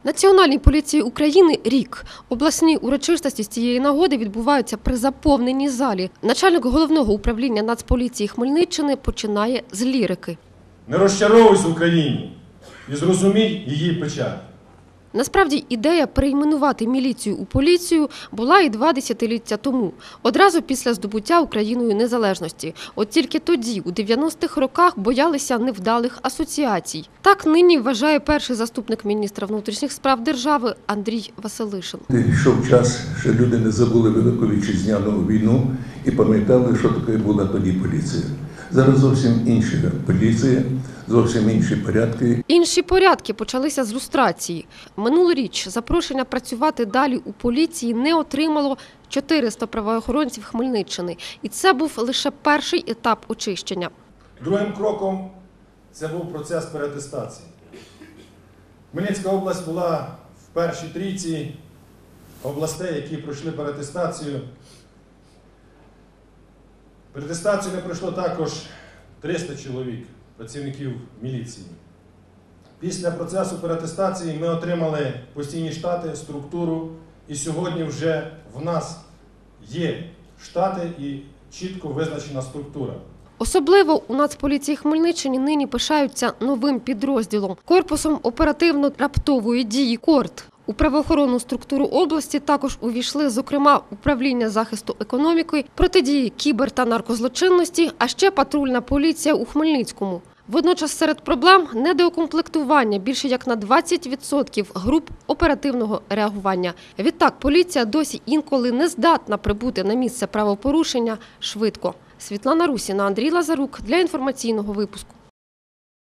Національній поліції України рік. Обласні урочистості з цієї нагоди відбуваються при заповненій залі. Начальник головного управління Нацполіції Хмельниччини починає з лірики. Не розчаровуйся в Україні і зрозумій її печаль. Насправді, ідея перейменувати міліцію у поліцію була і 2 десятиліття тому, одразу після здобуття Україною незалежності. От тільки тоді, у 90-х роках, боялися невдалих асоціацій. Так нині вважає перший заступник міністра внутрішніх справ держави Андрій Василишин. Йшов час, що люди не забули Велику Вітчизняну війну і пам'ятали, що таке була тоді поліція. Зараз зовсім інша поліція, зовсім інші порядки. Інші порядки почалися з люстрації. Минулоріч запрошення працювати далі у поліції не отримало 400 правоохоронців Хмельниччини. І це був лише перший етап очищення. Другим кроком це був процес переатестації. Хмельницька область була в першій трійці областей, які пройшли переатестацію. Переатестацію не пройшло також 300 чоловік, працівників міліції. Після процесу переатестації ми отримали постійні штати, структуру, і сьогодні вже в нас є штати і чітко визначена структура. Особливо у Нацполіції Хмельниччини нині пишаються новим підрозділом – корпусом оперативно-раптової дії «КОРТ». У правоохоронну структуру області також увійшли, зокрема, управління захисту економіки, протидії кібер- та наркозлочинності, а ще патрульна поліція у Хмельницькому. Водночас серед проблем – недоукомплектування більше як на 20% груп оперативного реагування. Відтак, поліція досі інколи не здатна прибути на місце правопорушення швидко. Світлана Русіна, Андрій Лазарук для інформаційного випуску.